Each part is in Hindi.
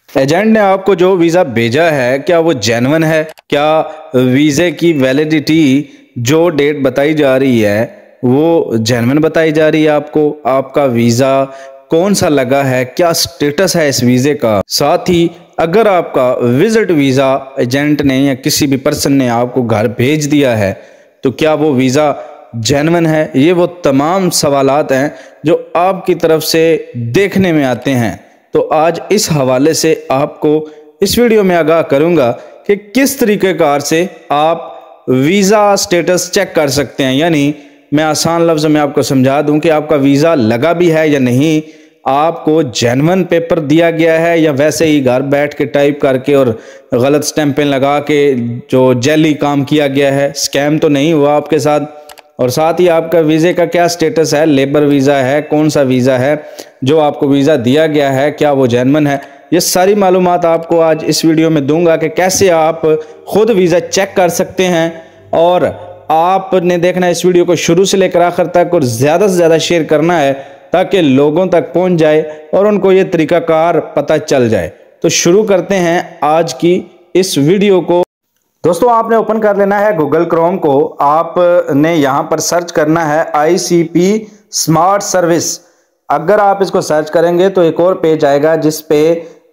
एजेंट ने आपको जो वीज़ा भेजा है क्या वो जेन्युइन है? क्या वीज़े की वैलिडिटी जो डेट बताई जा रही है वो जेन्युइन बताई जा रही है आपको? आपका वीज़ा कौन सा लगा है, क्या स्टेटस है इस वीज़े का? साथ ही अगर आपका विजिट वीज़ा एजेंट ने या किसी भी पर्सन ने आपको घर भेज दिया है तो क्या वो वीज़ा जेन्युइन है? ये वो तमाम सवालात हैं जो आपकी तरफ से देखने में आते हैं। तो आज इस हवाले से आपको इस वीडियो में आगाह करूंगा कि किस तरीक़ेकार से आप वीज़ा स्टेटस चेक कर सकते हैं। यानी मैं आसान लफ्ज़ में आपको समझा दूं कि आपका वीज़ा लगा भी है या नहीं, आपको जेन्युइन पेपर दिया गया है या वैसे ही घर बैठ के टाइप करके और गलत स्टैंपें लगा के जो जेली काम किया गया है, स्कैम तो नहीं हुआ आपके साथ। और साथ ही आपका वीज़े का क्या स्टेटस है, लेबर वीज़ा है, कौन सा वीज़ा है जो आपको वीज़ा दिया गया है, क्या वो जेन्युइन है? ये सारी मालूमात आपको आज इस वीडियो में दूंगा कि कैसे आप खुद वीज़ा चेक कर सकते हैं। और आपने देखना है इस वीडियो को शुरू से लेकर आखिर तक और ज़्यादा से ज़्यादा शेयर करना है ताकि लोगों तक पहुंच जाए और उनको ये तरीक़ाकार पता चल जाए। तो शुरू करते हैं आज की इस वीडियो को। दोस्तों, आपने ओपन कर लेना है गूगल क्रोम को। आपने यहाँ पर सर्च करना है ICP स्मार्ट सर्विस। अगर आप इसको सर्च करेंगे तो एक और पेज आएगा जिस पे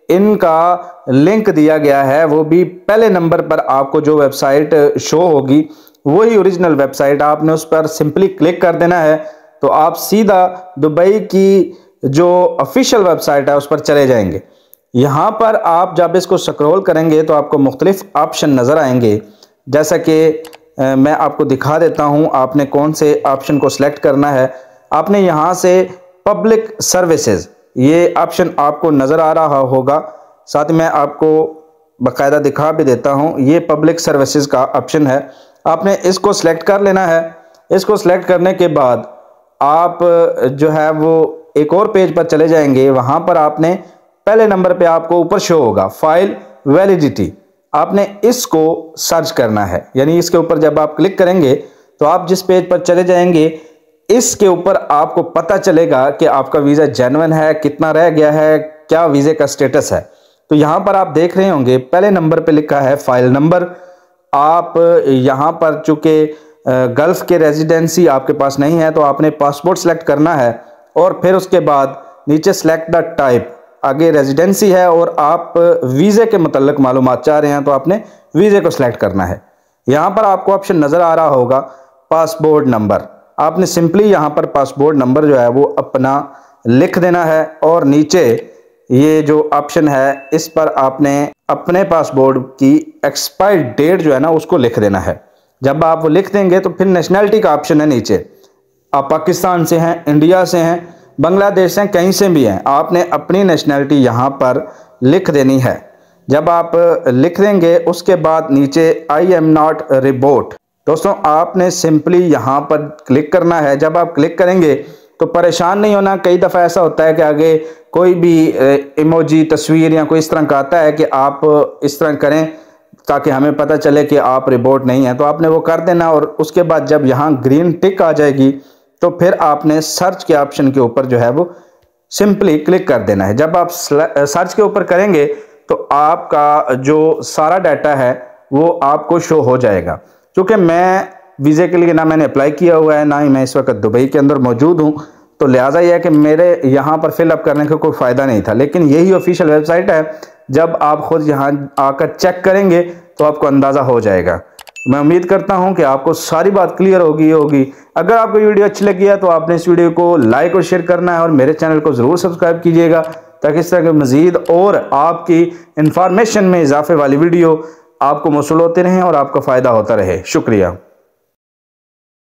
इनका लिंक दिया गया है। वो भी पहले नंबर पर आपको जो वेबसाइट शो होगी वही ओरिजिनल वेबसाइट, आपने उस पर सिंपली क्लिक कर देना है तो आप सीधा दुबई की जो ऑफिशियल वेबसाइट है उस पर चले जाएंगे। यहाँ पर आप जब इसको स्क्रॉल करेंगे तो आपको मुख्तलिफ ऑप्शन नज़र आएंगे, जैसा कि मैं आपको दिखा देता हूँ आपने कौन से ऑप्शन को सिलेक्ट करना है। आपने यहाँ से पब्लिक सर्विसेज ये ऑप्शन आपको नज़र आ रहा होगा, साथ में आपको बाकायदा दिखा भी देता हूँ। ये पब्लिक सर्विसेज का ऑप्शन है, आपने इसको सिलेक्ट कर लेना है। इसको सिलेक्ट करने के बाद आप जो है वो एक और पेज पर चले जाएंगे। वहाँ पर आपने पहले नंबर पे आपको ऊपर शो होगा फाइल वैलिडिटी, आपने इसको सर्च करना है। यानी इसके ऊपर जब आप क्लिक करेंगे तो आप जिस पेज पर चले जाएंगे इसके ऊपर आपको पता चलेगा कि आपका वीज़ा जेन्युइन है, कितना रह गया है, क्या वीज़े का स्टेटस है। तो यहाँ पर आप देख रहे होंगे पहले नंबर पे लिखा है फाइल नंबर। आप यहाँ पर चूँकि गल्फ़ के रेजिडेंसी आपके पास नहीं है तो आपने पासपोर्ट सेलेक्ट करना है और फिर उसके बाद नीचे सेलेक्ट द टाइप, आगे रेजिडेंसी है और आप वीज़े के मतलब मालूमात चाह रहे हैं तो आपने वीज़े को सिलेक्ट करना है। यहाँ पर आपको ऑप्शन नज़र आ रहा होगा पासपोर्ट नंबर, आपने सिंपली यहाँ पर पासपोर्ट नंबर जो है वो अपना लिख देना है और नीचे ये जो ऑप्शन है इस पर आपने अपने पासपोर्ट की एक्सपायर्ड डेट जो है ना उसको लिख देना है। जब आप वो लिख देंगे तो फिर नेशनैलिटी का ऑप्शन है नीचे, आप पाकिस्तान से हैं, इंडिया से हैं, बांग्लादेश से, कहीं से भी हैं, आपने अपनी नेशनैलिटी यहाँ पर लिख देनी है। जब आप लिख देंगे उसके बाद नीचे I am not रिपोर्ट, दोस्तों आपने सिंपली यहाँ पर क्लिक करना है। जब आप क्लिक करेंगे तो परेशान नहीं होना, कई दफ़ा ऐसा होता है कि आगे कोई भी इमोजी तस्वीर या कोई इस तरह का आता है कि आप इस तरह करें ताकि हमें पता चले कि आप रिपोर्ट नहीं है, तो आपने वो कर देना। और उसके बाद जब यहाँ ग्रीन टिक आ जाएगी तो फिर आपने सर्च के ऑप्शन के ऊपर जो है वो सिंपली क्लिक कर देना है। जब आप सर्च के ऊपर करेंगे तो आपका जो सारा डाटा है वो आपको शो हो जाएगा। क्योंकि मैं वीज़े के लिए ना मैंने अप्लाई किया हुआ है ना ही मैं इस वक्त दुबई के अंदर मौजूद हूँ, तो लिहाजा यह है कि मेरे यहाँ पर फिलअप करने का कोई फ़ायदा नहीं था। लेकिन यही ऑफिशियल वेबसाइट है, जब आप खुद यहाँ आकर चेक करेंगे तो आपको अंदाज़ा हो जाएगा। मैं उम्मीद करता हूं कि आपको सारी बात क्लियर होगी। अगर आपको वीडियो अच्छी लगी है तो आपने इस वीडियो को लाइक और शेयर करना है और मेरे चैनल को ज़रूर सब्सक्राइब कीजिएगा ताकि इस तरह के मज़ीद और आपकी इंफॉर्मेशन में इजाफे वाली वीडियो आपको मौसूल होते रहें और आपका फ़ायदा होता रहे। शुक्रिया।